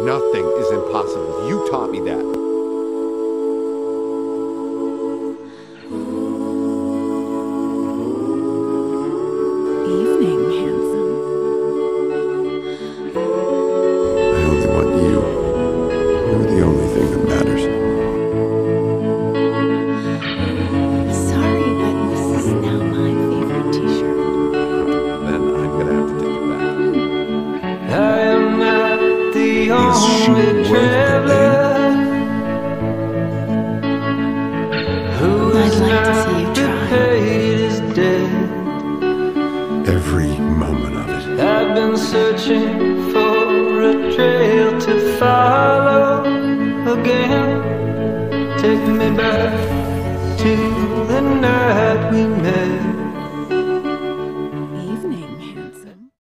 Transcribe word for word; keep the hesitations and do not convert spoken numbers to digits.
Nothing is impossible. You taught me that. Evening, handsome. I only want you. You're the only thing that matters. Sorry, but this is now my favorite t-shirt. Then I'm gonna have to take it back. I am not the Is she only worth the traveler who I'd is like to not see you try. repaid his debt. Every moment of it. I've been searching for a trail to follow again. Take me back to the night we met.